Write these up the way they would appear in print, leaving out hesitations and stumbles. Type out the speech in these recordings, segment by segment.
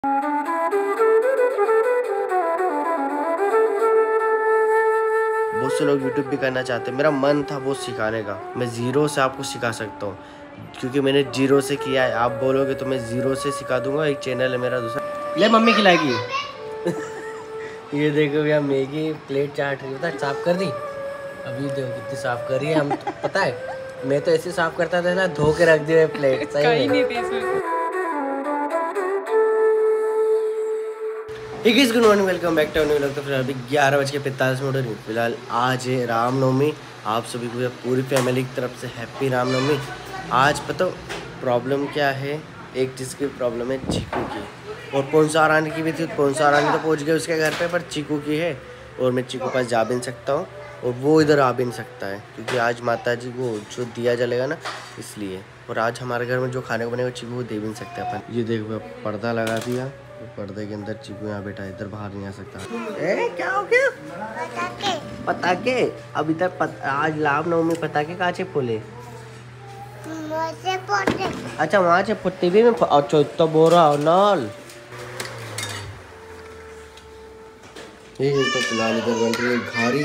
बहुत से लोग यूट्यूब भी करना चाहते हैं, मेरा मन था वो सिखाने का। मैं ज़ीरो से आपको सिखा सकता हूँ क्योंकि मैंने जीरो से किया है। आप बोलोगे तो मैं ज़ीरो से सिखा दूंगा। एक चैनल है मेरा दूसरा, ले मम्मी खिलाएगी। ये देखो भैया मैगी प्लेट चाट रही है, साफ कर दी। अभी देखो कितनी साफ कर रही है। हम तो, पता है मैं तो ऐसे साफ करता था ना, धो के रख दिए प्लेट। सही में good morning, welcome back to new vlog. तो फिर अभी 11:45 फिलहाल आज है रामनवमी। आप सभी को पूरी फैमिली की तरफ से हैप्पी रामनवमी। आज पता प्रॉब्लम क्या है, एक चीज़ की प्रॉब्लम है चीकू की, और पौंसा आने की भी थी। पौंसा आने तो पहुंच गए उसके घर पे, पर चीकू की है और मैं चीकू पास जा भी नहीं सकता हूँ और वो इधर आ भी नहीं सकता है क्योंकि आज माता जी को जो दिया जलेगा ना, इसलिए। और आज हमारे घर में जो खाने को बनेगा चीकू को दे भी नहीं सकते अपन। ये देखो पर्दा लगा दिया, पर्दे के अंदर चीकू यहाँ बैठा, इधर बाहर नहीं आ सकता। ए क्या हो गया? पटाखे अभी तक आज रामनवमी पटाखे कहाँ से फोले? अच्छा वहाँ से टीवी में। अच्छा इतना बोरा नाल। तो फिलहाल इधर बन रही है घारी।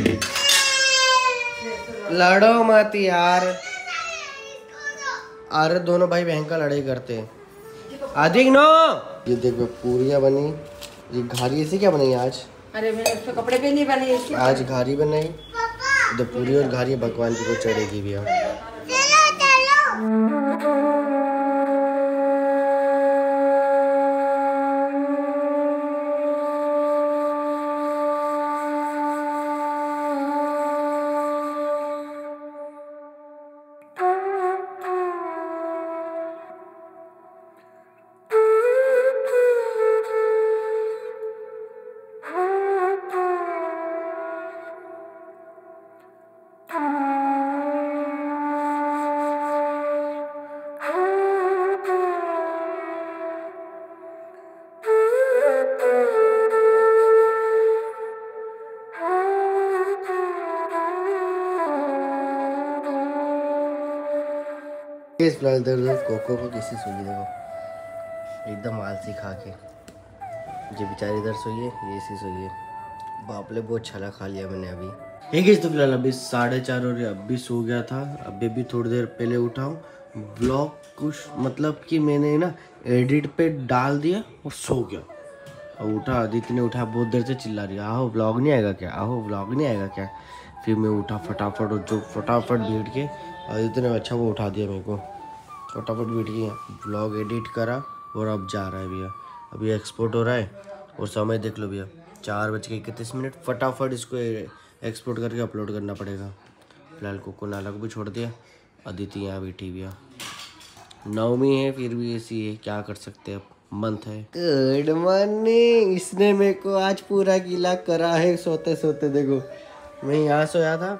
लड़ो मत यार। अरे दोनों भाई बहन का लड़ाई करते हैं। आदिक नो, ये देखो पूरियां बनी। ये घारी ऐसी क्या बनाई आज? अरे मैंने उसमें कपड़े पे नहीं बने, आज घारी बनाई। तो पूरी और घारी भगवान जी को चढ़ेगी भैया। कोको को किसी सोई, देखो एकदम आलसी खा के। ये बेचारी इधर सोई है, ये इसी सोई है। बाप ले बहुत छला खा लिया मैंने अभी। एक तो फिलहाल अभी 4:30 और अभी सो गया था। अभी भी थोड़ी देर पहले उठा हूँ। ब्लॉग कुछ मतलब कि मैंने ना एडिट पे डाल दिया और सो गया। और उठा, आदित्य ने उठा, बहुत देर से चिल्ला रही है, आहो ब्लॉग नहीं आएगा क्या, आहो ब्लॉग नहीं आएगा क्या। फिर मैं उठा फटाफट, और जो फटाफट बैठ के आदित्य ने अच्छा वो उठा दिया मेरे को। फटाफट बैठ के ब्लॉग एडिट करा और अब जा रहा है भैया। अभी एक्सपोर्ट हो रहा है और समय देख लो भैया 4:31। फटाफट इसको एक्सपोर्ट करके अपलोड करना पड़ेगा। फिलहाल कोको नाला को भी छोड़ दिया, अदिति यहाँ बैठी भैया। नवमी है फिर भी ऐसी है, क्या कर सकते हैं, अब मंथ है। Good morning. इसने मेरे को आज पूरा गीला करा है सोते सोते। देखो मैं यहाँ सोया था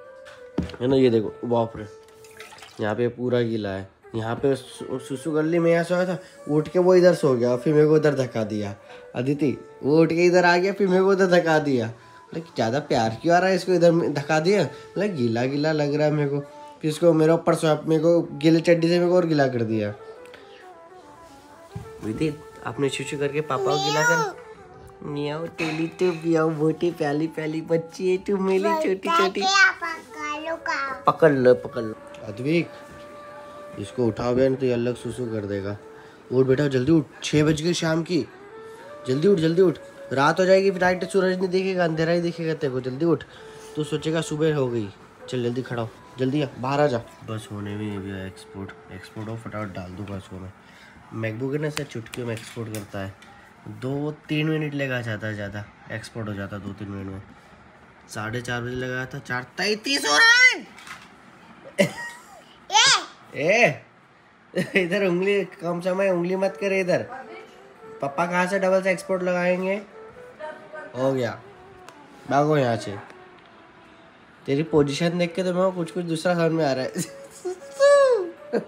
है ना, ये देखो बाप रे, यहाँ पे पूरा गीला है। यहाँ पे सुसु कर ली, मैं यहाँ सोया था, उठ के वो इधर सो गया, फिर मेरे को उधर धक्का दिया। अदिति वो उठ के इधर आ गया, फिर मेरे को उधर धक्का दिया। लाइक ज़्यादा प्यार क्यों आ रहा है इसको, इधर धक्का दिया। लाइक गीला गीला लग रहा है मेरे को। फिर इसको मेरे ऊपर सोया, मेरे को गीले चड्डी से मेरे को और गीला कर दिया। दीदी आपने सुसु करके पापा को गीला कर। मियाओ टेली तो मियाओ, मोटी प्याली प्याली बच्ची है तू मेरी छोटी छोटी। पकड़ लो पकड़ लो। अद्विक इसको उठाओगे ना तो ये अलग सुसु कर देगा। उठ बेटा जल्दी उठ, 6 बज गए शाम की। जल्दी उठ जल्दी उठ, रात हो जाएगी फिर डायरेक्ट सूरज नहीं दिखेगा, अंधेरा ही दिखेगा तेरे को। जल्दी उठ, तू सोचेगा सुबह हो गई। चल जल्दी खड़ा हो, जल्दी आ, बाहर आ जा। बस होने भी नहीं है एक्सपोर्ट हो, फटाफट डाल दूँगा इसको मैं। मैकबुक है ना सर, चुटकियों में एक्सपोर्ट करता है, 2-3 मिनट लगा जाता है, ज़्यादा एक्सपोर्ट हो जाता है 2-3 मिनट में। 4:30 बजे लगाया था, 4:33 हो रहा है। ए इधर उंगली कम समय, उंगली मत करे इधर। पापा कहाँ से डबल से एक्सपोर्ट लगाएंगे। हो गया, भागो यहाँ से। तेरी पोजीशन देख के तो मेरे को कुछ दूसरा समझ में आ रहा है।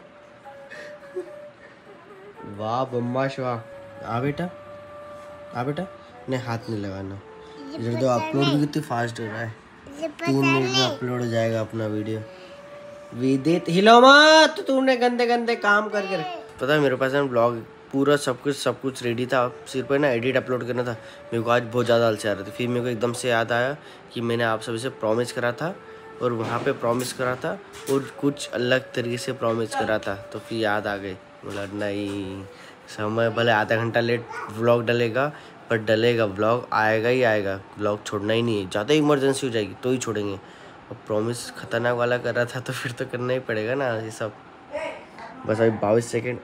वाह बम्बाश वाह। आ बेटा नहीं, हाथ नहीं लगाना। इधर तो अपलोड भी कितनी फास्ट हो रहा है, 3 मिनट में अपलोड हो जाएगा अपना वीडियो। विदित हिलो मत, तूने गंदे गंदे काम करके। पता है मेरे पास ब्लॉग पूरा सब कुछ रेडी था, सिर्फ ना एडिट अपलोड करना था। मेरे को आज बहुत ज़्यादा आलसी आ रही थी। फिर मेरे को एकदम से याद आया कि मैंने आप सभी से प्रॉमिस करा था और वहाँ पे प्रॉमिस करा था और कुछ अलग तरीके से प्रॉमिस करा था। तो फिर याद आ गई, बोला नहीं, समय भले आधा घंटा लेट व्लॉग डलेगा पर डलेगा, व्लॉग आएगा ही आएगा। व्लॉग छोड़ना ही नहीं है, ज़्यादा इमरजेंसी हो जाएगी तो ही छोड़ेंगे। और प्रॉमिस खतरनाक वाला कर रहा था तो फिर तो करना ही पड़ेगा ना ये सब। बस अभी 22 सेकेंड,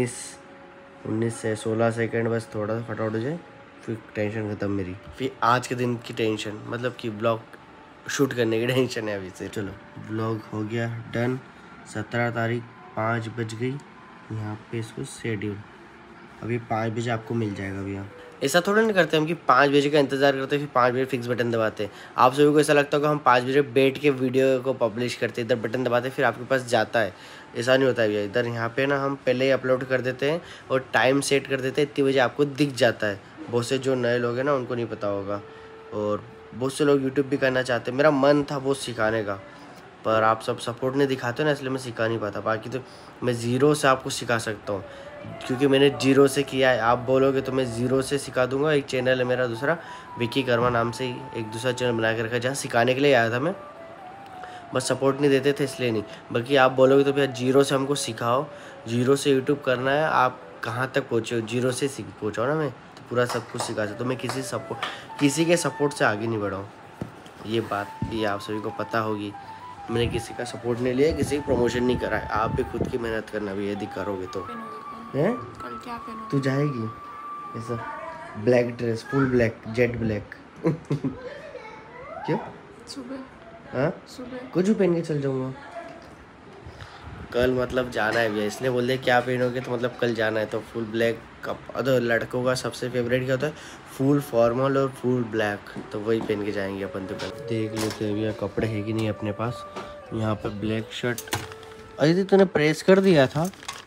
19 से 16 सेकेंड, बस थोड़ा सा फटाफट हो जाए फिर टेंशन खत्म मेरी। फिर आज के दिन की टेंशन, मतलब कि ब्लॉग शूट करने की टेंशन है अभी से। चलो ब्लॉग हो गया डन। 17 तारीख 5 बज गई। यहाँ पे इसको शेड्यूल, अभी 5 बजे आपको मिल जाएगा भैया। ऐसा थोड़ा नहीं करते हम कि 5 बजे का इंतज़ार करते फिर 5 बजे फिक्स बटन दबाते। आप सभी को ऐसा लगता होगा हम 5 बजे बैठ के वीडियो को पब्लिश करते, इधर बटन दबाते फिर आपके पास जाता है। ऐसा नहीं होता है भैया। इधर यहाँ पे ना हम पहले ही अपलोड कर देते हैं और टाइम सेट कर देते हैं, इतनी बजे आपको दिख जाता है। बहुत से जो नए लोग हैं ना उनको नहीं पता होगा, और बहुत से लोग यूट्यूब भी करना चाहते हैं। मेरा मन था वो सिखाने का, पर आप सब सपोर्ट नहीं दिखाते ना, इसलिए मैं सिखा नहीं पाता। बाकी तो मैं ज़ीरो से आपको सिखा सकता हूँ, क्योंकि मैंने जीरो से किया है। आप बोलोगे तो मैं ज़ीरो से सिखा दूंगा। एक चैनल है मेरा दूसरा, विकी कर्मा नाम से ही एक दूसरा चैनल बना के रखा है, जहाँ सिखाने के लिए आया था मैं, बस सपोर्ट नहीं देते थे इसलिए नहीं। बल्कि आप बोलोगे तो भैया जीरो से हमको सिखाओ, जीरो से यूट्यूब करना है, आप कहाँ तक पहुँचे हो, जीरो से पहुँचाओ ना। मैं तो पूरा सब कुछ सिखा सकता हूँ। मैं किसी के सपोर्ट से आगे नहीं बढ़ा हूँ, ये बात ये आप सभी को पता होगी। मैंने किसी का सपोर्ट नहीं लिया, किसी की प्रमोशन नहीं करा है। आप भी खुद की मेहनत करना भी यदि करोगे तो। हैं कल क्या पहनोगे? तू जाएगी ऐसा black dress, full black, jet black. क्यों? सुबह। हाँ सुबह कुछ भी पहन के चल जाऊँगा कल, मतलब जाना है भैया। इसलिए बोल दे क्या पहनोगे, तो मतलब कल जाना है तो फुल ब्लैक। तो लड़कों का सबसे फेवरेट क्या होता है, फुल फॉर्मल और फुल ब्लैक, तो वही पहन के जाएंगे अपन। तो कल देख लेते हैं भैया कपड़े है कि नहीं अपने पास। यहाँ पे ब्लैक शर्ट, अरे तूने प्रेस कर दिया था।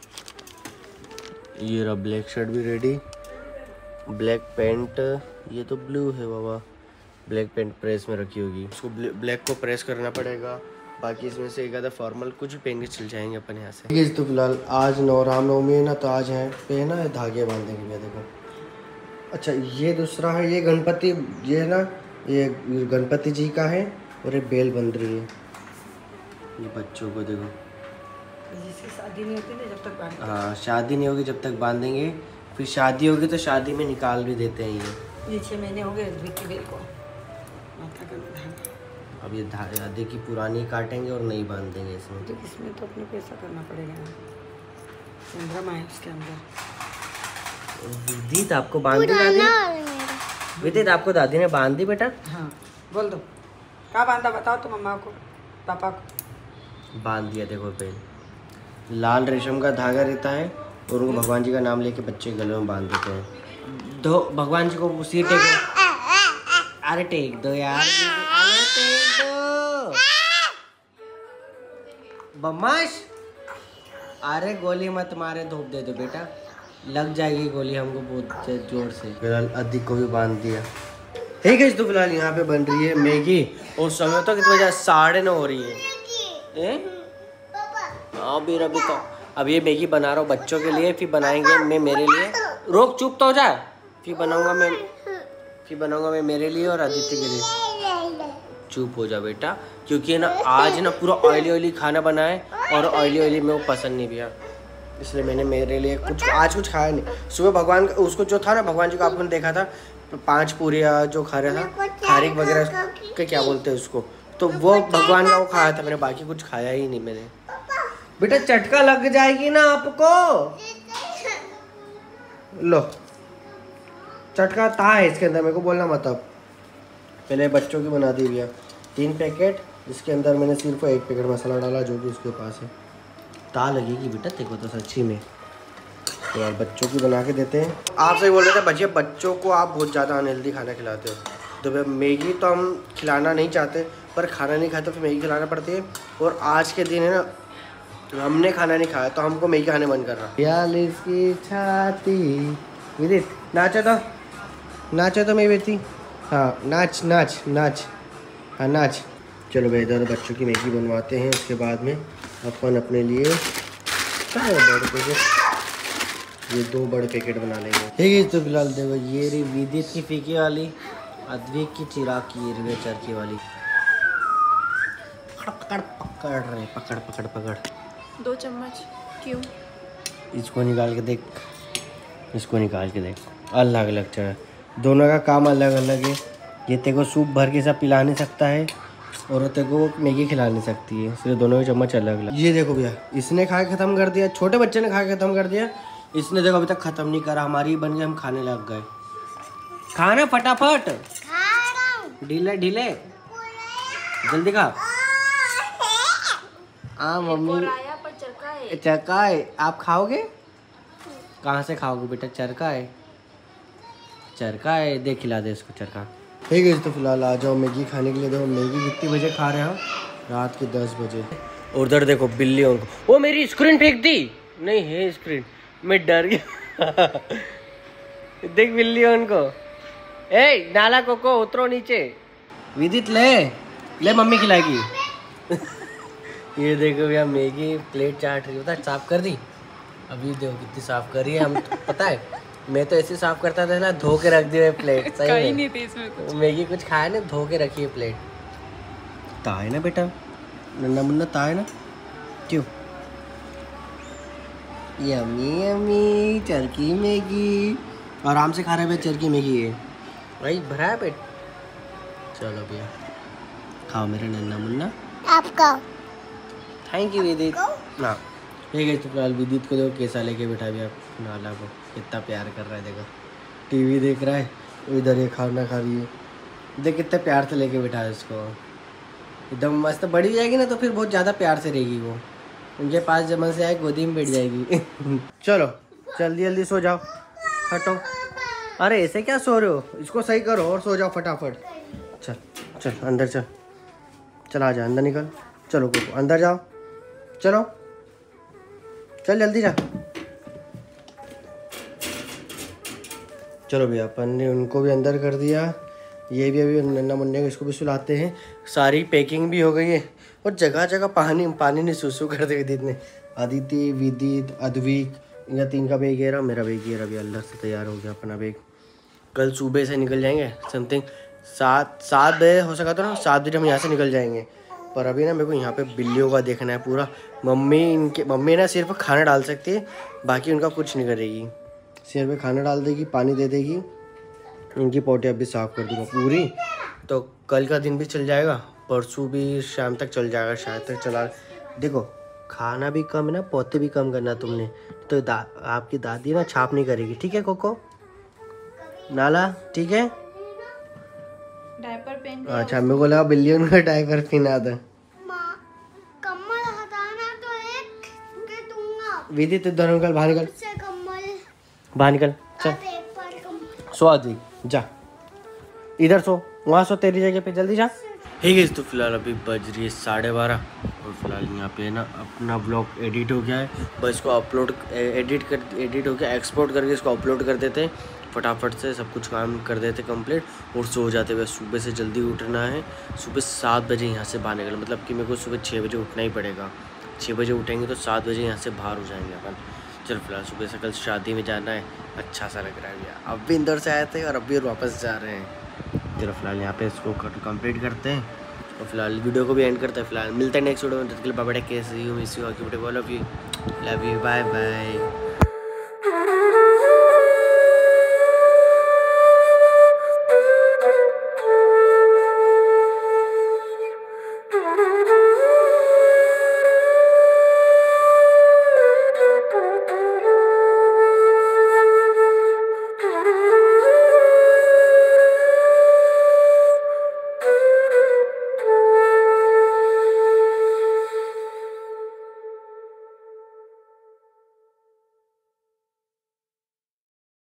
ये रहा ब्लैक शर्ट भी रेडी, ब्लैक पैंट, ये तो ब्लू है बाबा। ब्लैक पैंट प्रेस में रखी होगी, उसको ब्लैक को प्रेस करना पड़ेगा। बाकी इसमें से एक आधा फॉर्मल कुछ भी पहन के चल जाएंगे अपन यहाँ से। ये तो फिलहाल आज रामनवमी है ना, तो आज है पे ना धागे बांधेंगे भैया। देखो अच्छा ये दूसरा है, ये गणपति, ये ना ये गणपति जी का है और ये बेल बन रही है। ये बच्चों को देखो, शादी नहीं होती ना जब तक बांधते। हाँ शादी नहीं होगी जब तक बांधेंगे, फिर शादी होगी तो शादी में निकाल भी देते हैं। ये 6 महीने हो गए विक्की बेल को माथा का धागा। अब ये धागे की पुरानी काटेंगे और नहीं बांध देंगे इसमें। तो इसमें तो अपने को ऐसा करना पड़ेगा ना, चंद्रमा है उसके अंदर। विदित आपको बांध दी दादी, विदित आपको दादी ने बांध दी बेटा। हाँ बोल दो कहाँ बांधा, बताओ तो मम्मा को पापा को। बांध दिया। देखो बेल, लाल रेशम का धागा रहता है और उनको भगवान जी का नाम लेके बच्चे गले में बांध देते हैं। दो भगवान जी को उसी टेक, अरे टेक दो यार, अरे टेक दो बदमाश। अरे गोली मत मारे, धूप दे दो बेटा, लग जाएगी गोली हमको बहुत जोर से। फिलहाल अधिक को भी बांध दिया। ठीक है तो फिलहाल यहाँ पे बन रही है मैगी और समय तो कितनी बजे 9:30 हो रही है। अभी तो अब ये मैगी बना रहा हूँ बच्चों के लिए, फिर बनाएंगे मैं मेरे लिए। रोक चुप तो हो जाए, फिर बनाऊंगा मैं मेरे लिए और आदित्य के लिए। चुप हो जा बेटा, क्योंकि ना आज ना पूरा ऑयली खाना बनाए और ऑयली में वो पसंद नहीं भैया, इसलिए मैंने मेरे लिए आज कुछ खाया नहीं। सुबह भगवान उसको जो था ना, भगवान जी को आपने देखा था 5 पूरियाँ जो खा रहा था, खारिक वगैरह के क्या बोलते हैं उसको, तो वो भगवान का वो खाया था मैंने, बाकी कुछ खाया ही नहीं मैंने। बेटा चटका लग जाएगी ना आपको, लो चटका था है इसके अंदर, मेरे को बोलना मत। अब पहले बच्चों की बना दी भैया 3 पैकेट, जिसके अंदर मैंने सिर्फ 1 पैकेट मसाला डाला जो कि उसके पास है। ता लगेगी बेटा देखो तो सच्ची में। तो यार बच्चों की बना के देते हैं। आप सही बोल रहे थे बच्चे, बच्चों को आप बहुत ज़्यादा अनहेल्दी खाना खिलाते हो। तो भैया मैगी तो हम खिलाना नहीं चाहते, पर खाना नहीं खाते तो फिर मैगी खिलाना पड़ती है। और आज के दिन है ना, हमने खाना नहीं खाया तो हमको मैगी खाने मन कर रहा। 42 की छाती, विदित नाचो तो मैं बेटी, हाँ नाच नाच नाच, हाँ नाच। चलो भाई इधर बच्चों की मैगी बनवाते हैं, उसके बाद में अपन अपने लिए ये 2 बड़े पैकेट बना लेंगे। ठीक है तो फिलहाल देखो ये रही विदित की फीकी वाली, अद्विक की चिराग की ये चरखी वाली। पकड़ पकड़ रहे, पकड़ पकड़ पकड़। 2 चम्मच क्यों? इसको निकाल के देख, इसको निकाल के देख, अलग अलग चढ़ा, दोनों का काम अलग अलग है। ये तेरे को सूप भर के सब पिला नहीं सकता है और तेरे को मैगी खिला नहीं सकती है, इसलिए दोनों के चम्मच अलग अलग। ये देखो भैया, इसने खा के ख़त्म कर दिया, छोटे बच्चे ने खा के ख़त्म कर दिया, इसने देखो अभी तक ख़त्म नहीं करा, हमारी बन गई, हम खाने लग गए। खाना फटाफट, ढीले ढीले, जल्दी खा। हाँ मम्मी चरखा है, आप खाओगे? कहाँ से खाओगे बेटा? चरखा है, चरखा है, देख खिला दे इसको चरखा। ठीक है तो फिलहाल आ जाओ मैगी खाने के लिए। देखो मैगी कितनी बजे खा रहे हैं? रात के 10 बजे। उधर देखो बिल्ली उनको, वो मेरी स्क्रीन फेंक दी, नहीं है स्क्रीन, मैं डर गया। देख बिल्ली उनको, ए नाला कोको उतरो नीचे, विदित ले ले मम्मी खिलाएगी। ये देखो भैया मैगी प्लेट चाट रही होता, साफ कर दी, अभी देखो कितनी साफ कर रही है। हम पता है मैं तो ऐसे साफ करता था ना, धो के रख दिए प्लेट। सही नहीं थी इसमें कुछ। मैगी कुछ खाया ना, धो के रखी है प्लेट। ताए ना बेटा, नन्ना मुन्ना ताए ना, क्यों? यम्मी यम्मी चरखी मैगी, आराम से खा रहे हैं चरखी मैगी है भाई, भरा है पेट। चलो भैया खाओ मेरा नन्ना मुन्ना, आपका थैंक यू विदित। हाँ ठीक है तो फिलहाल विदित को देखो कैसा लेके बैठा भी, आप नाला को कितना प्यार कर रहा है, देखो टीवी देख रहा है, इधर ये खाना खा रही है, देख कितने प्यार से लेके बैठा है इसको। एकदम मस्त, बड़ी हो जाएगी ना तो फिर बहुत ज़्यादा प्यार से रहेगी वो, उनके पास जब मन से आए गोदी में बैठ जाएगी। चलो जल्दी जल्दी सो जाओ, हटो। अरे ऐसे क्या सो रहे हो, इसको सही करो और सो जाओ फटाफट। चल चल अंदर चल, चल आ जा अंदर, निकल, चलो अंदर जाओ, चलो चल जल्दी जा। चलो भैया अपन ने उनको भी अंदर कर दिया, ये भी अभी नन्ना मुन्ने को इसको भी सुलाते हैं। सारी पैकिंग भी हो गई है और जगह जगह पानी पानी ने सुसु कर दिया विदित ने। आदित्य, विदित, अद्विक, इनका 3 का बैग है रहा, मेरा बैग है रहा, अभी अल्लाह से तैयार हो गया अपना बैग। कल सुबह से निकल जाएंगे, समथिंग 7 बजे हो सका तो ना, 7 बजे हम यहाँ से निकल जाएंगे। पर अभी ना मेरे को यहाँ पे बिल्लियों का देखना है पूरा। मम्मी ना सिर्फ खाना डाल सकती है, बाकी उनका कुछ नहीं करेगी, सिर्फ खाना डाल देगी, पानी दे देगी, इनकी पोटी अभी साफ़ कर दूँगा पूरी। तो कल का दिन भी चल जाएगा, परसों भी शाम तक चल जाएगा, शायद तक चला। देखो खाना भी कम है ना, पोते भी कम करना तुमने, तो आपकी दादी ना छाप नहीं करेगी, ठीक है कोको नाला, ठीक है? डायपर पहन। अच्छा मेरे को लगा बिल्लियों का डायपर पहना था। कम्बल हटाना तो एक के दूंगा। विदित इधर निकल, बाहर निकल, बाहर निकल, चल सो आदि जा, इधर सो, वहाँ सो तेरी जगह पे, जल्दी जा। ठीक है तो फिलहाल अभी बज रही है 12:30 और फिलहाल यहाँ पे ना अपना ब्लॉग एडिट हो गया है, बस इसको अपलोड एडिट हो गया, एक्सपोर्ट करके इसको अपलोड कर देते हैं फटाफट से, सब कुछ काम कर देते कंप्लीट और सो जाते हुए। सुबह से जल्दी उठना है, सुबह 7 बजे यहाँ से बाहर निकलना, मतलब कि मेरे को सुबह 6 बजे उठना ही पड़ेगा। 6 बजे उठेंगे तो 7 बजे यहाँ से बाहर हो जाएंगे अपन। चलो फिलहाल सुबह से कल शादी में जाना है, अच्छा सा लग रहा है भैया। अब भी इंदौर से आए थे और अब भी वापस जा रहे हैं। चलो फिलहाल यहाँ पे इसको कंप्लीट करते हैं और फिलहाल वीडियो को भी एंड करते हैं। फिलहाल मिलते हैं नेक्स्ट वीडियो में, तब तक के लिए बाय बाय, कैसे you miss you, all of you, love you, bye bye.